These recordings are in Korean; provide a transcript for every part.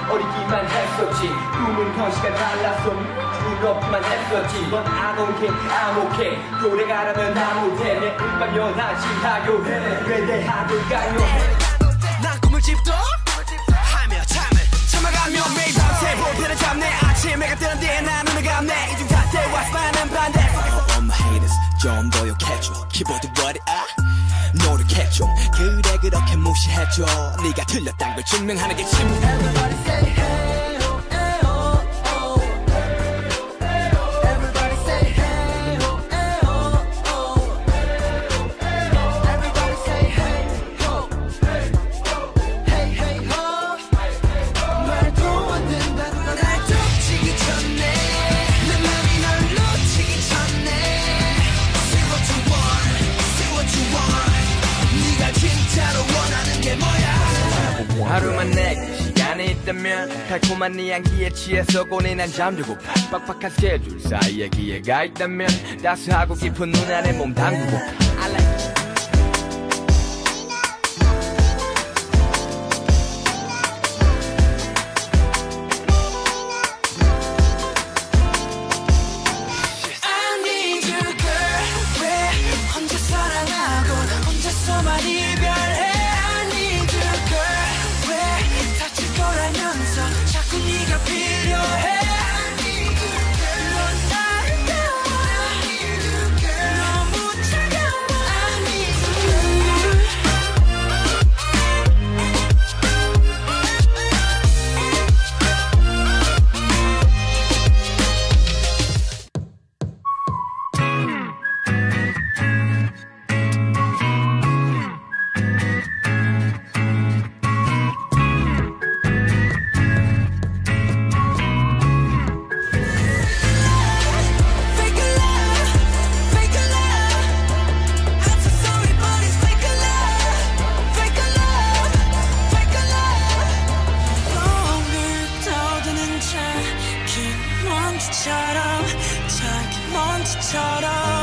어리기만 했었지. 꿈은 현실과 달랐어. 부럽기만 했었지. 넌 I don't care, I'm okay. 노래가라면 나 못해. 내 음반 연하시 하교해. 왜 대학을까요? 난 꿈을 집도 하며 잠을 참아가며 매일 밤새 볼펜을 잡네. 아침 해가 뜨는데 난 눈을 감네. 이중 잣대와 많은 반대 속에서 all my haters 좀 노력해줘. 키보드 머리 노력해줘. 그래 그렇게 무시해줘. 네가 틀렸단 걸 증명하는 게 친구. Everybody say hey ho, hey ho, oh. Everybody say hey ho, hey ho, oh. Everybody say hey ho, hey hey ho. 말도 안 된다고 날 덮치기 전에 내 맘이 널 놓치기 전에. Say what you want, say what you want. 네가 진짜로 원하는 게 뭐야? 하루만 내게 시간이 있다면 달콤한 네 향기에 취해서 고뇌난 잠들고파. 빡빡한 스케줄 사이에 기회가 있다면 따스하고 깊은 눈 안에 몸 담그고파. I need you girl. 왜 혼자 사랑하고 혼자서만 이별해. I need you girl. 왜 다칠 거라면서 자꾸 네가 필요해. I need you girl. 넌 아름다워. I need you girl. 너무 차가워. I need you girl. Fake a love, fake a love. I'm so sorry, but it's fake a love, fake a love, fake a love. 멍을 떠드는 작은 먼지처럼, 작은 먼지처럼.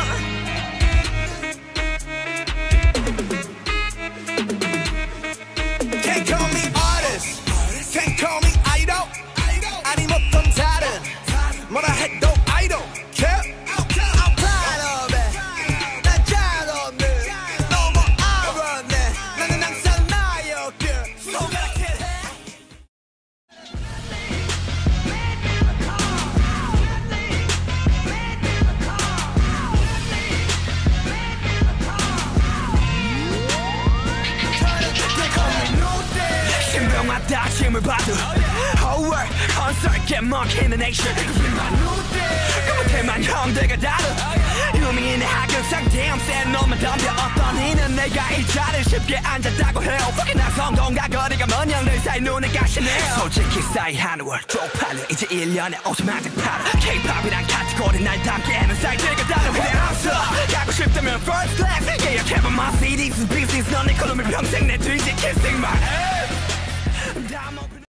Can't call me artist, can't call me idol. 아니 못한 다른 뭐라 해도 I don't care. I'm proud of it. 난 잘없네. 너무 알았네. 나는 항상 나였길. 손가락질 해. 신병마다 힘을 받아. Whole world 콘서트에 먹히는 nation. 그 못해만 형들과 다르. 유명인의 하급 상태임 센 놈만 덤벼. 어떤 이는 내가 이 자리에 쉽게 앉았다고 해요. Fucking 난 성공과 거리가 먼 형들 사이 눈에 가시네요. 솔직히 사이 하는 월 쪽팔려. 이제 1년에 50만 장 팔아. K-POP이란 카테고리 날 담기에는 사이트가 다른 그래 없어. 가고 싶다면 first class 예약해봐 my CD's business. 넌 내 column 평생 내 뒤지 kissing my ass.